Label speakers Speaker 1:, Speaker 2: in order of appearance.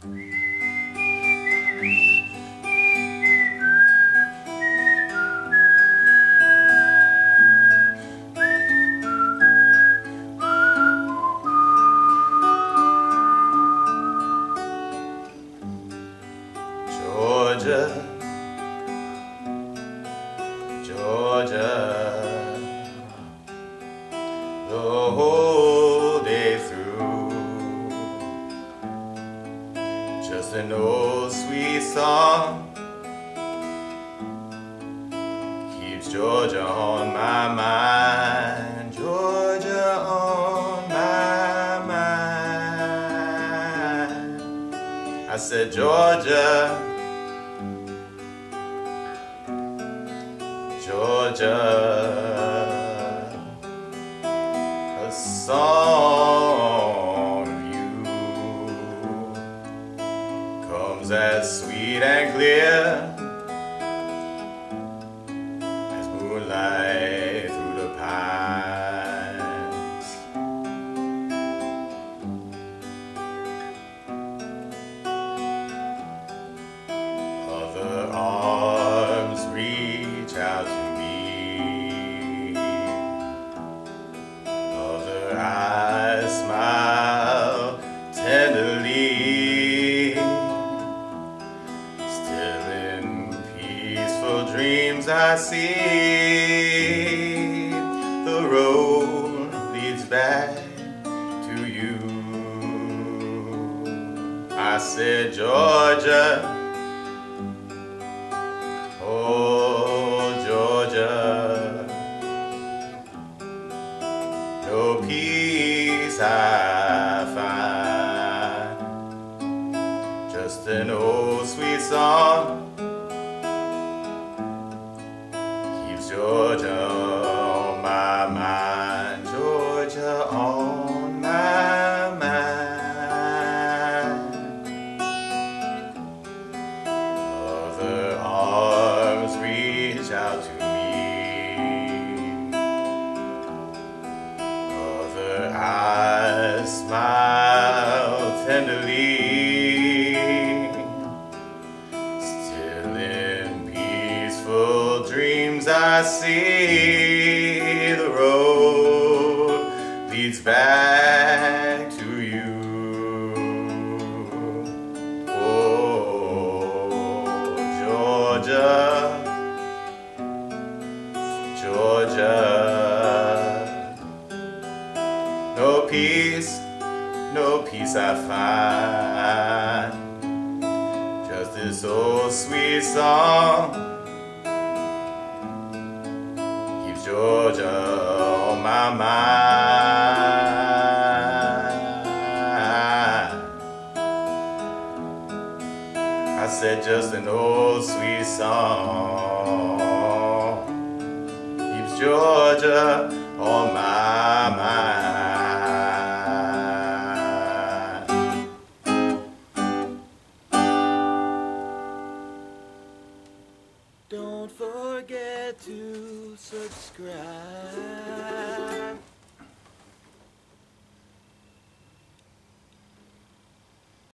Speaker 1: Georgia, Georgia, the whole day through, just an old sweet song keeps Georgia on my mind, Georgia on my mind. I said, Georgia, Georgia, a song of you comes as sweet and clear as moonlight through the pines. Other arms reach out to me, other eyes smile tenderly. Still in peaceful dreams I see the road leads back to you. I said, Georgia, oh, Georgia, no peace I find, just an old sweet song keeps Georgia on my mind, Georgia on my mind. Other arms reach out to me, other eyes smile tenderly. Still in peaceful dreams I see the road leads back to you. Oh, Georgia, Georgia, no peace I find, just this old sweet song keeps Georgia on my mind. I said, just an old sweet song keeps Georgia on my mind.
Speaker 2: Don't forget to subscribe.